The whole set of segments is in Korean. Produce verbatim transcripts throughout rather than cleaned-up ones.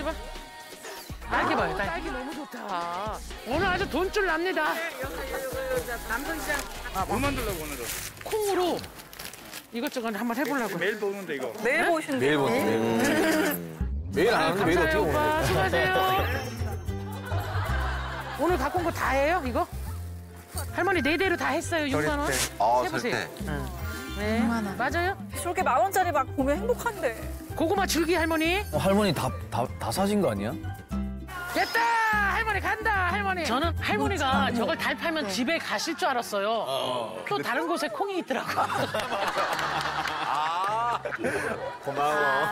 봐. 딸기 봐요, 딸기. 딸기 너무 좋다. 오늘 아주 돈줄 납니다. 남성시장. 아, 뭘 만들려고 오늘은? 콩으로 이것저것 한번 해보려고. 매일 보는데 이거. 매일 네? 보신대요. 매일 보는데. 매일 안 하는데 매일 어떻게 오빠, 보는데? 수고하세요. 오늘 갖고 온 거 다 해요, 이거? 할머니 네 대로 다 했어요, 육만 원. 아, 해보세요. 절대. 응. 네, 맞아요? 저렇게 만 원짜리 막 보면 행복한데. 고구마 줄기 할머니. 어, 할머니 다, 다, 다 사신 거 아니야? 됐다! 할머니 간다, 할머니. 저는 할머니가 저걸 달 팔면 집에 가실 줄 알았어요. 어, 또 다른 곳에 콩이 있더라고. 아, 고마워.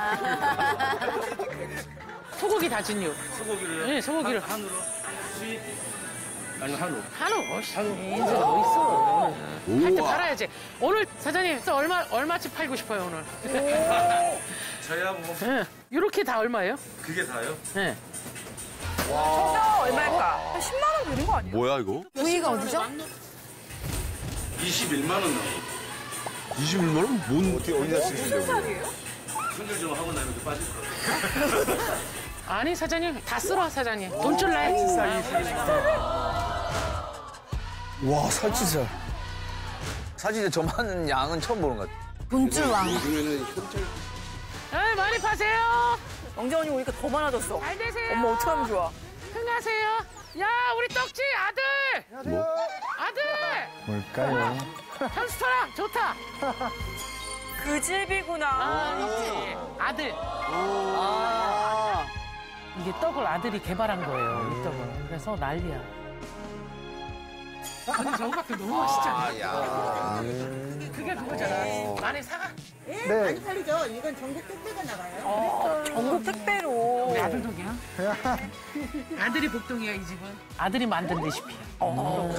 소고기 다진육. 소고기를. 네, 소고기를. 한, 한우로. 수입. 아니, 한우. 한우. 어씨, 한우. 인쇄가 뭐 있어. 할 때 팔아야지. 오늘 사장님, 또 얼마, 얼마치 팔고 싶어요, 오늘? 저야 뭐. 네. 이렇게 다 얼마예요? 그게 다요? 네. 와. 얼마일까? 한 십만 원 되는 거 아니야? 뭐야, 이거? 부위가 어디죠? 이십일만 원 나오고. 이십일만 원? 뭔 어떻게 어디다 쓰시려고? 살이에요? 손질 좀 하고 나면 그 빠질 거야. 아니, 사장님. 다 쓸어, 사장님. 돈줄 나야지. 와, 살치살. 사실 저만한 양은 처음 보는 것 같아. 돈줄 왕. 요즘에는 현찰. 아, 많이 파세요. 영재 언니 오니까 더 많아졌어. 잘 되세요. 엄마 어떡하면 좋아. 흥하세요. 야, 우리 떡지 아들. 뭐? 아들. 뭘까요? 현수터랑 좋다. 그 집이구나. 아니지. 아들. 아. 이게 떡을 아들이 개발한 거예요, 이 떡을. 그래서 난리야. 아니, 저거밖에 너무 맛있잖아. 아, 야. 그게 그거잖아. 많이 사가. 예, 많이 팔리죠. 이건 전국 택배가 나가요. 어, 전국 택배로. 우리 아들 덕이야? 아들이 복동이야, 이 집은. 아들이 만든 레시피야. 어,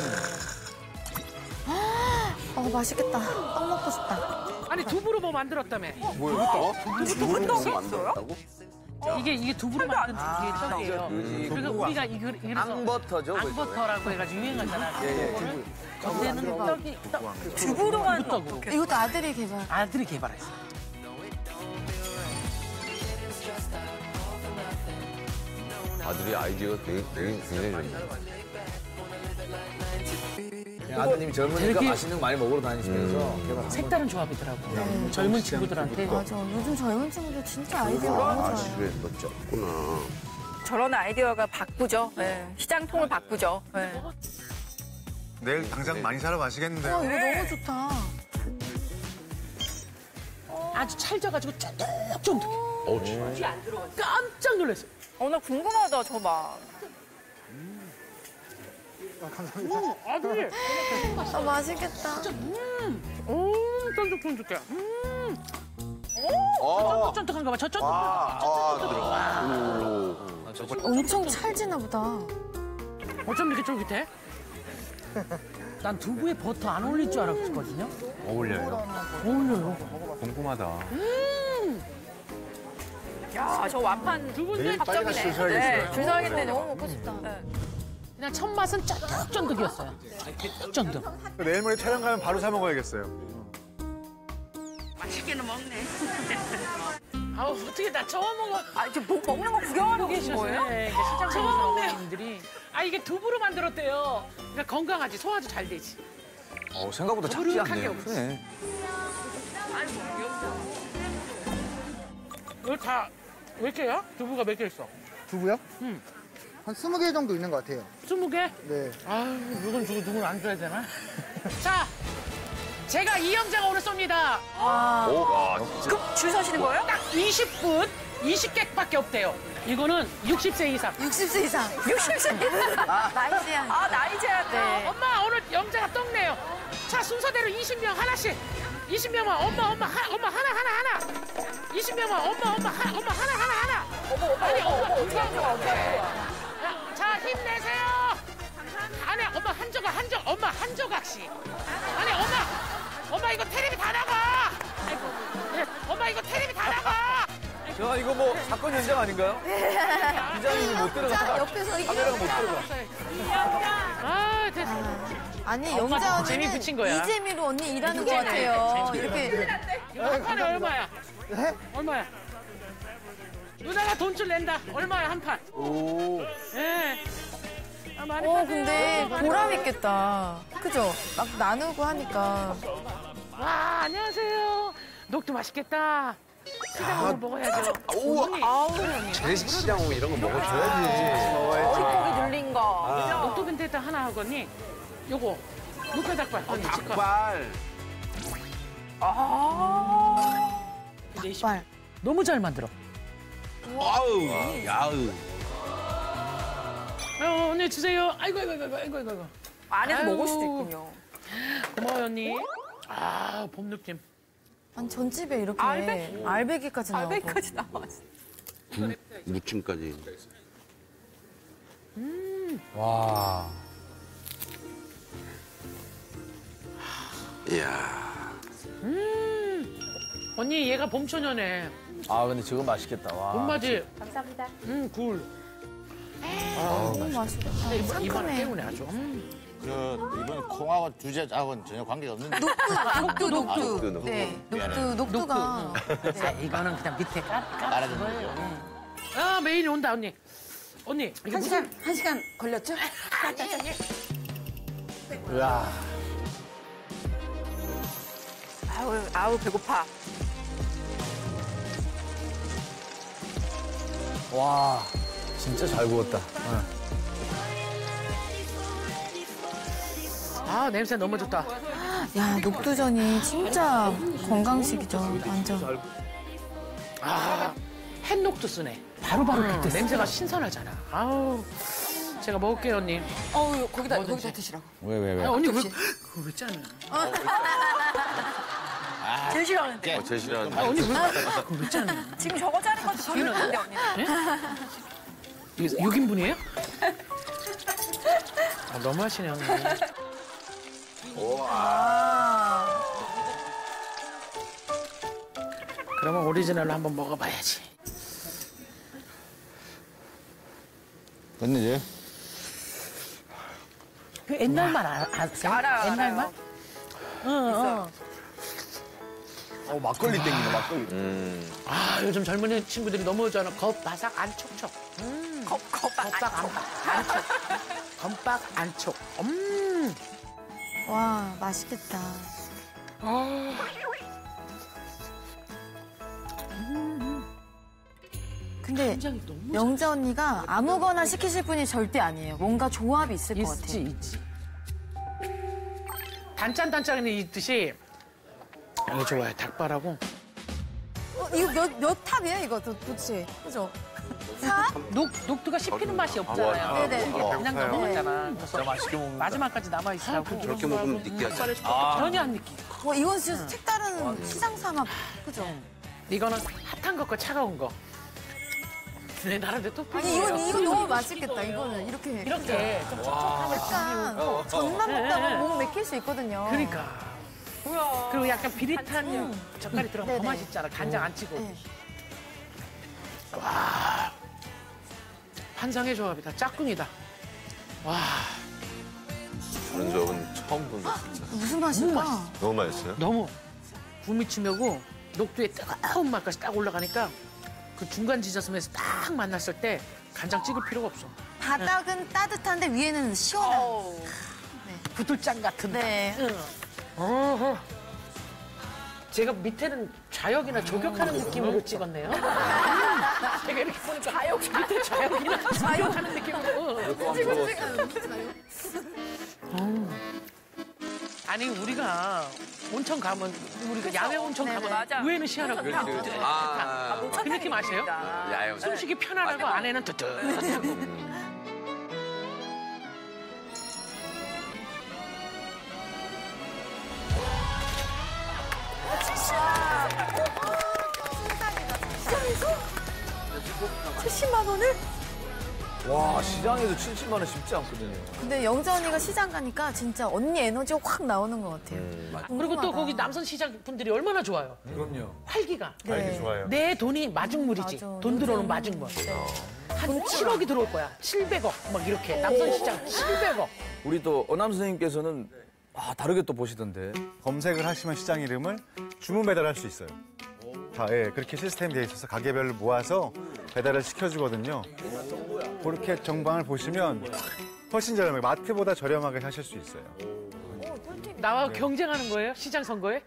맛있겠다. 떡 먹고 싶다. 아니, 두부로 뭐 만들었다며. 뭐야, 이거? 두부 떡이 있어요? 만들었다고? 이게, 이게 두부로 만든 이게 떡이에요. 음. 그러니까 우리가 이거, 이래서. 앙버터죠, 그죠? 앙버터라고 해가지고 유행하잖아. 예, 예, 그거를 거기에는 떡이, 떡. 두부로 만든 두부떡으로. 이것도 아들이 개발. 아들이 개발했어. 아들이 아이디어가 되게, 되게 굉장히 좋네. 아드님이 젊으니까 되게- 맛있는 거 많이 먹으러 다니시면서 개발한 색다른 조합이더라고. 젊은 친구들한테. 맞아. 요즘 젊은 친구들 진짜 아이디어 너무 아, 좋아요. 집에 넣었구나. 저런 아이디어가 바꾸죠. 예. 시장통을 바꾸죠. 예. 내일 당장 많이 사러 가시겠는데요? 어, 이거 너무 좋다. 아주 찰져가지고 쫀득쫀득해. 어, 진짜. 깜짝 놀랐어. 어, 나 궁금하다, 저 맛. 음, 아들이. 아, 맛있겠다. 음, 쫀득쫀득해. 음, 아, 쫀득쫀득한가 봐. 저 쫀득. 아, 아, 엄청 찰지나 보다. 어쩜 이렇게 쫄깃해? 난 두부에 버터 안 어울릴 줄 알았거든요. 어울려요. 어울려요. 궁금하다. 야, 저 완판 두부인데 빨리 가서 줄 서야겠어요. 네, 줄 서야겠네. 너무 먹고 싶다. 그냥 첫 맛은 쫀득쫀득이었어요. 쫀득. 내일 모레 촬영 가면 바로 사 먹어야겠어요. 맛있게는 먹네. 아우, 어떻게 나 처음 먹어. 아, 이제 뭐 먹는 거 구경하러 계신 계셨어요. 거예요? 네, 이게 시장에서 어머님들이. 아, 이게 두부로 만들었대요. 그러니까 건강하지, 소화도 잘 되지. 어, 생각보다 작지 거룩하게 않네요. 없지. 크네. 이거 다 몇 개야? 두부가 몇 개 있어? 두부요? 응. 한 스무 개 정도 있는 것 같아요. 스무 개? 네. 아유, 누군 주고 누군 안 줘야 되나? 자, 제가 이 영자가 오늘 쏩니다. 그럼 줄 서시는 거예요? 딱 이십 분, 이십 개밖에 없대요. 이거는 육십 세 이상. 육십 세 이상. 육십 세. 나이 제한. 아, 나이 제한. 네. 엄마, 오늘 영자가 떡네요. 자, 순서대로 이십 명 하나씩. 이십 명만 엄마, 엄마, 하, 엄마 하나, 하나, 하나. 이십 명만 엄마, 엄마, 하, 엄마 하나, 하나, 하나. 어머, 어머, 아니, 어머, 엄마, 어머, 어떻게 하죠? 어떻게 하죠? 야, 자, 힘내세요. 안에 엄마 한 조각, 한 조각, 엄마 한 조각씩. 아니, 엄마, 엄마 이거 테레비 다 나가. 아이고, 예, 엄마 이거 테레비 다 나가. 야, 이거 뭐 사건 현장 아닌가요? 기자님이 못 자, 들어가. 옆에서 이게. 카메라가 못 들어가. 아, 됐어. 아니, 엄마도 영자 재미 언니는 붙인 거야. 이 재미로 언니 일하는 것 같아요. 이렇게. 이거 한 판에 얼마야? 얼마야? 누나가 돈줄 낸다. 얼마야 한 판? 오. 예. 아, 많이 어, 파세요. 근데 많이 보람 파세요. 있겠다. 그죠? 막 나누고 하니까. 와, 안녕하세요. 녹두 맛있겠다. 시장으로 먹어야죠. 우와. 어머니. 아우. 재래식시장 오면 이런 거 먹어줘야지. 머릿고기 눌린 거. 녹두 빈대떡 하나 하거니 요거 녹두 닭발 언니 직접. 닭발. 닭발. 너무 잘 만들어. 아우. 야우. 어, 언니 주세요. 아이고 아이고 아이고 아이고 아이고. 아이고. 안에서 아유. 먹을 수도 있군요. 고마워요 언니. 아, 봄 느낌. 아니, 전집에 이렇게 알배기. 알배기까지 나오고. 알배기까지 나와. 무침까지. 와. 이야. 언니 얘가 봄초년에 아 근데 저거 맛있겠다. 와. 봄맞이. 감사합니다. 음, 굴. 너무 맛있겠다. 근데 이번 이번에 상큼해. 때문에 아주. 음. 그 이번 콩하고 주제하고는 전혀 관계가 없는데 녹두, 녹두. 녹두, 녹두. 네, 녹두, 녹두가. 아, 이거는 그냥 밑에 깔, 깔 깔아준 거예요. 아, 메인이 온다 언니. 언니. 이게 한 시간, 한 시간 걸렸죠? 야. 아우, 아우, 배고파. 와. 진짜 잘 구웠다. 응. 아, 냄새 너무 좋다. 야, 녹두전이 진짜 건강식이죠. 완전. 아, 햇녹두 쓰네. 바로바로 그때 냄새가 신선하잖아. 아우, 제가 먹을게요, 언니. 어우, 거기다, 뭐든지. 거기다 드시라고. 왜 왜 왜? 아, 언니 왜, 그거 왜 짜냐? 제일 싫어하는데. 어, 제일 싫어하는. 아, 언니 왜, 그거 왜 짜냐? 지금 저거 자는 것도 싫어하는데, 언니. 이게 육 인분이에요? 아, 너무 하시네, 언니. 아. 그러면 오리지널로 한번 먹어봐야지. 됐네 이제. 그 옛날 맛 아, 아세요? 알아요, 옛날 알아요. 맛? 응, 응. 어 막걸리 땡기네 막걸리. 음. 아, 요즘 젊은 친구들이 너무 저는 겉바삭 안촉촉. 음. 컵, 컵, 겉박 안, 안촉. 겉박 안촉. 음. 와, 맛있겠다. 근데 굉장히 너무 영자 언니가 아무거나 시키실 분이 절대 아니에요. 뭔가 조합이 있을 것 있지, 같아요. 있지. 단짠단짠이 있듯이 이거 좋아요. 닭발하고 어, 이거 몇, 몇 탑이에요, 이거 도, 도대체? 그죠? 사? 녹, 녹두가 씹히는 맛이 없잖아요. 아, 네네. 그냥 배고파요. 넘어가잖아. 진짜 그래서 맛있게 먹는다. 마지막까지 남아있으라고. 저렇게 먹으면 느끼하지. 아. 전혀 안 느끼. 와, 이건 진짜 색다른 시장 삼합. 그죠? 이거는 핫한 것과 차가운 거. 내 나름대로 또 아니, 이건, 이거 너무 맛있겠다, 이거는. 이렇게. 이렇게 좀 촉촉함을 약간 어, 전만 먹다 보면 목 맥힐 수 있거든요. 그러니까. 그리고 약간 비릿한 젓갈이 들어가면 더 네네. 맛있잖아. 간장 안 치고. 네. 와. 환상의 조합이다. 짝꿍이다. 와. 저런 조합은 처음 본다 진짜. 무슨 맛일까? 너무 맛있어요. 너무 구미치면고 녹두의 뜨거운 맛까지 딱 올라가니까 그 중간 지저스에서 딱 만났을 때 간장 찍을 필요가 없어. 바닥은 따뜻한데 위에는 시원한. 부들짱 같은. 네. 응. 어허. 제가 밑에는 좌역이나 조격하는 느낌으로 찍었네요. 음. 제가 이렇게 보니까 좌역, 밑에 좌역이나 조격하는 느낌으로. 음. 아니 우리가 온천 가면 우리가 야외 온천 가면 맞아. 위에는 시원하고 그렇지, 그렇지. 아, 그 느낌 아세요? 야영. 숨쉬기 편안하고 안에는 뜨뜻하고. 칠십만 원을? 와 시장에서 칠십만 원 쉽지 않거든요. 근데 영자 언니가 시장 가니까 진짜 언니 에너지가 확 나오는 것 같아요. 그리고 또 궁금하다. 거기 남선 시장 분들이 얼마나 좋아요. 그럼요. 활기가. 알기 좋아요. 내 돈이 마중물이지. 맞아. 돈 들어오는 요즘- 마중물. 한 칠억이 들어올 거야. 칠백억. 막 이렇게. 남선 시장 칠백억. 우리 또 어남 선생님께서는 아 다르게 또 보시던데. 검색을 하시면 시장 이름을 주문 배달할 수 있어요. 다 예, 그렇게 시스템이 되어 있어서 가게별로 모아서 배달을 시켜주거든요. 그렇게 정방을 보시면 훨씬 저렴하게, 마트보다 저렴하게 사실 수 있어요. 나와 경쟁하는 거예요? 시장 선거에?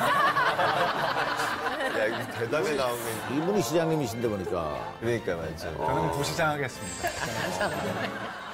야, 이거 대답에 나온 게. 이분이 시장님이신데 보니까. 그러니까, 맞죠. 저는 부시장 하겠습니다.